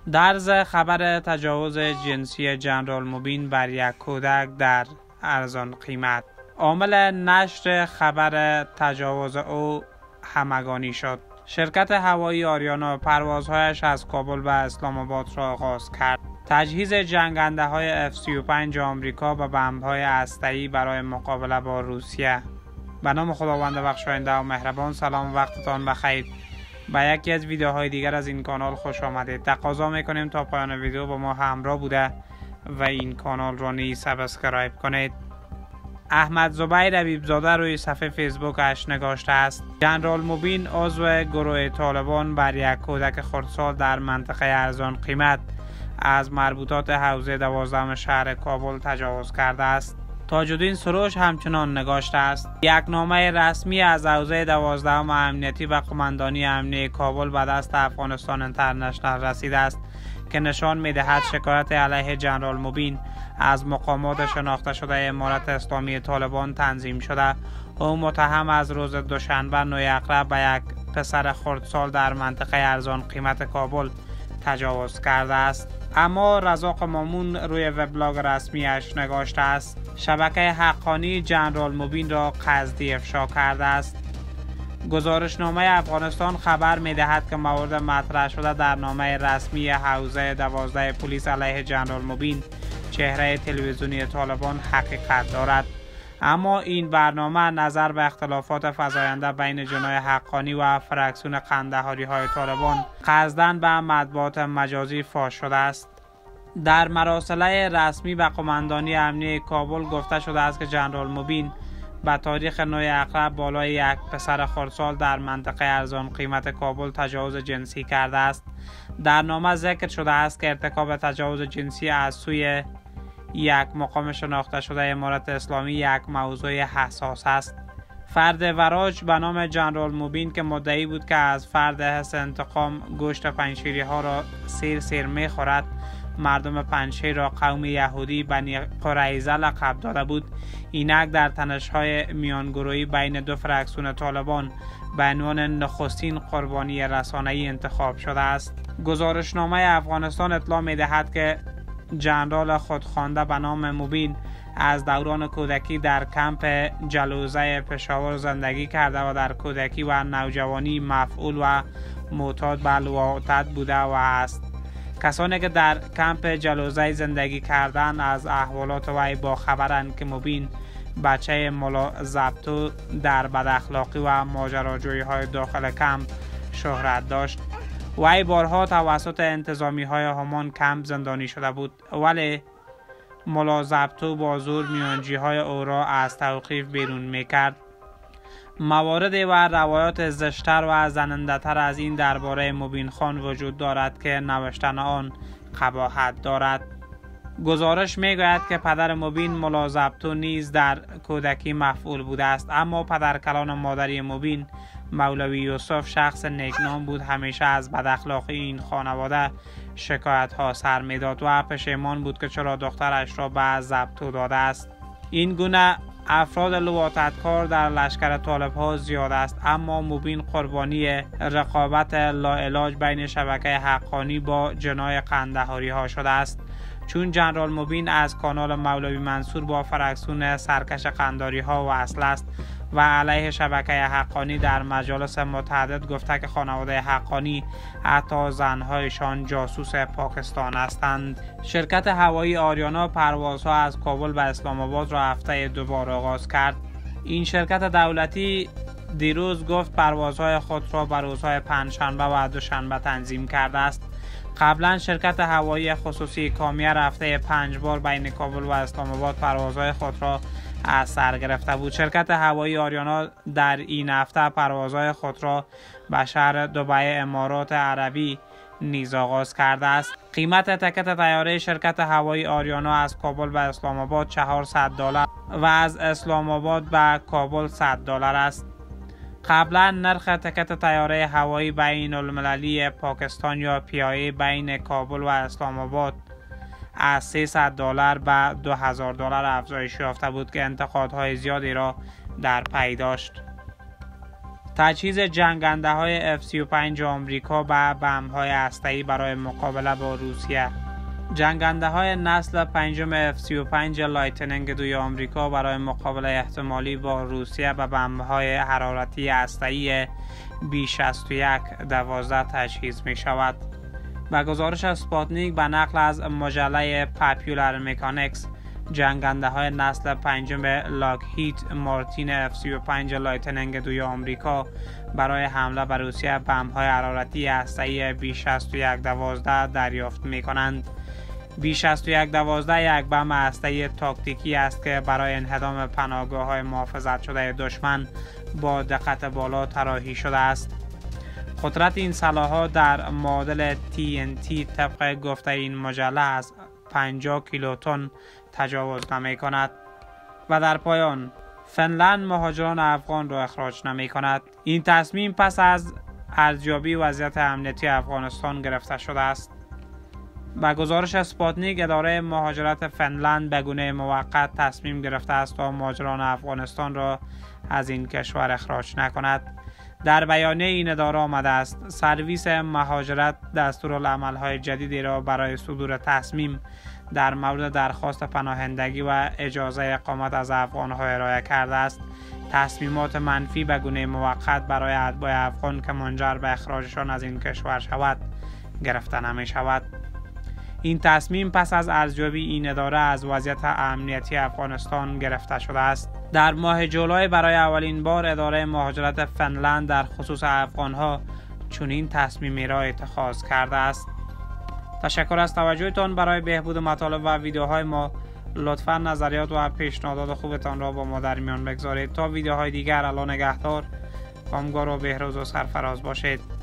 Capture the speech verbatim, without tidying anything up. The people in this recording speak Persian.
در ضمن خبر تجاوز جنسی جنرال موبین بر یک کودک در ارزان قیمت. عامل نشر خبر تجاوز او همگانی شد. شرکت هوایی آریانا پروازهایش از کابل به اسلام آباد را آغاز کرد. تجهیز جنگنده های اف سی و پنج آمریکا و بمب های هسته‌ای برای مقابله با روسیه. به نام خداوند بخشاینده و مهربان. سلام، وقتتان بخیر. به یکی از ویدیوهای دیگر از این کانال خوش آمدید. تقاضا میکنیم تا پایان ویدیو با ما همراه بوده و این کانال را نیز سابسکرایب کنید. احمد زبیر حبیبزاده روی صفحه فیسبوکش نگاشته است: جنرال موبین عضو گروه طالبان بر یک کودک خردسال در منطقه ارزان قیمت از مربوطات حوزه دوازدهم شهر کابل تجاوز کرده است. تاج‌الدین سروش همچنان نگاشته است: یک نامه رسمی از حوزه دوازدهم امنیتی و قماندانی امنیتی کابل به دست افغانستان اینترنشنال رسیده است که نشان می‌دهد شکایت علیه جنرال موبین از مقامات شناخته شده امارت اسلامی طالبان تنظیم شده. او متهم از روز دوشنبه نهم اکتبر به یک پسر خردسال در منطقه ارزان قیمت کابل تجاوز کرده است. اما رزاق مامون روی وبلاگ رسمیش نگاشته است: شبکه حقانی جنرال موبین را قصدی افشا کرده است. گزارشنامه افغانستان خبر می‌دهد که موارد مطرح شده در نامه رسمی حوزه دوازده پلیس علیه جنرال موبین، چهره تلویزیونی طالبان، حقیقت دارد. اما این برنامه نظر به اختلافات فزاینده بین جناح حقانی و فرکسیون قندهاری های طالبان قصداً به مطبوعات مجازی فاش شده است. در مراسله رسمی به قماندانی امنیتی کابل گفته شده است که جنرال موبین به تاریخ نهم اکتبر بالای یک پسر خردسال در منطقه ارزان قیمت کابل تجاوز جنسی کرده است. در نامه ذکر شده است که ارتکاب تجاوز جنسی از سوی یک مقام شناخته شده امارت اسلامی یک موضوع حساس است. فرد وراج به نام جنرال موبین که مدعی بود که از فرد حس انتقام گوشت پنجشیری ها را سیر سیر می خورد، مردم پنجشیر را قوم یهودی بنی قریظه لقب داده بود، اینک در تنش‌های میانگروهی بین دو فرکسیون طالبان به عنوان نخستین قربانی رسانه‌ای انتخاب شده است. گزارشنامه افغانستان اطلاع می‌دهد که جنرال خودخوانده به نام موبین از دوران کودکی در کمپ جلوزه پشاور زندگی کرده و در کودکی و نوجوانی مفعول و معتاد به لواطت بوده و است. کسانی که در کمپ جلوزه زندگی کردن از احوالات وی با خبرند که موبین بچه ملا زبطو در بداخلاقی و ماجراجویی های داخل کمپ شهرت داشت. وی بارها توسط انتظامی های همان کمپ زندانی شده بود، ولی ملا زبطو با زور میانجی های او را از توقیف بیرون می کرد. موارد و روایات زشتر و زننده تر از این درباره موبین خان وجود دارد که نوشتن آن قباحت دارد. گزارش می گوید که پدر موبین ملا زبطو نیز در کودکی مفعول بوده است، اما پدرکلان مادری موبین مولوی یوسف شخص نیکنام بود. همیشه از بداخلاقی این خانواده شکایت ها سر می داد و پشیمان بود که چرا دخترش را به زبطو داده است. این گونه افراد لواطتکار در لشکر طالب ها زیاد است، اما موبین قربانی رقابت لاعلاج بین شبکه حقانی با جناح قندهاری ها شده است، چون جنرال موبین از کانال مولوی منصور با فرکسیون سرکش قندهاری ها وصل است و علیه شبکه حقانی در مجالس متعدد گفته که خانواده حقانی حتی زنهایشان جاسوس پاکستان هستند. شرکت هوایی آریانا پروازها از کابل به اسلام آباد را هفته دوباره آغاز کرد. این شرکت دولتی دیروز گفت پروازهای خود را بر روزهای پنجشنبه و دوشنبه تنظیم کرده است. قبلا شرکت هوایی خصوصی کامیر هفته پنج بار بین کابل و اسلام آباد پروازهای خود را از سر گرفته بود. شرکت هوایی آریانا در این هفته پروازهای خود را به شهر دبی امارات عربی نیز آغاز کرده است. قیمت تکت طیاره شرکت هوایی آریانا از کابل به اسلام آباد چهارصد دلار و از اسلام آباد به کابل صد دلار است. قبلا نرخ تکت طیاره هوایی بین المللی پاکستان یا پی آی بین کابل و اسلام آباد از سیصد دلار به دو هزار دلار افزایش یافته بود که انتقادهای زیادی را در پی داشت. تجهیز جنگنده های اف سی و پنج آمریکا و بمب های هسته‌ای برای مقابله با روسیه. جنگنده های نسل پنجم اف سی و پنج لایتنینگ دوی آمریکا برای مقابله احتمالی با روسیه و بمب های حرارتی هسته‌ای بی شصت و یک دوازده تجهیز می شود. و گزارش اسپوتنیک به نقل از مجله پاپولار مکانیکس، جنگنده های نسل پنجم لاکهید مارتین اف سی و پنج لایتنینگ دوی آمریکا برای حمله بر روسیه بمب های حرارتی هسته‌ای بی شصت و یک دوازده دریافت می کنند. بی شصت و یک دوازده یک بمب هسته‌ای تاکتیکی است که برای انهدام پناهگاه های محافظت شده دشمن با دقت بالا طراحی شده است. قدرت این سلاح‌ها در معادل تی ان تی طبق گفته این مجله از پنجاه کیلوتن تجاوز نمی کند. و در پایان، فنلند مهاجران افغان را اخراج نمی کند. این تصمیم پس از ارزیابی وضعیت امنیتی افغانستان گرفته شده است. با گزارش اسپوتنیک، اداره مهاجرت فنلند به گونه موقت تصمیم گرفته است تا مهاجران افغانستان را از این کشور اخراج نکند. در بیانیه این اداره آمده است سرویس مهاجرت دستورالعمل‌های جدیدی را برای صدور تصمیم در مورد درخواست پناهندگی و اجازه اقامت از افغان‌ها ارائه کرده است. تصمیمات منفی به گونه موقت برای اتباع افغان که منجر به اخراجشان از این کشور شود گرفته نمی شود. این تصمیم پس از ارزیابی این اداره از وضعیت امنیتی افغانستان گرفته شده است. در ماه جولای برای اولین بار اداره مهاجرت فنلند در خصوص افغانها چنین تصمیمی را اتخاذ کرده است. تشکر از توجهتان. برای بهبود مطالب و ویدیوهای ما لطفا نظریات و پیشنهادات خوبتان را با ما در میان بگذارید. تا ویدیوهای دیگر، الله نگهدار. کامگار و بهروز و سرفراز باشید.